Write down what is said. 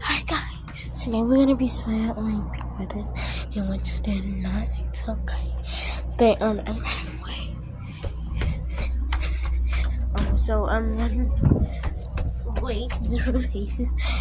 Hi guys, today we're gonna be sorting out my brothers in which they're not okay. They I'm running away. So I'm running away to different places.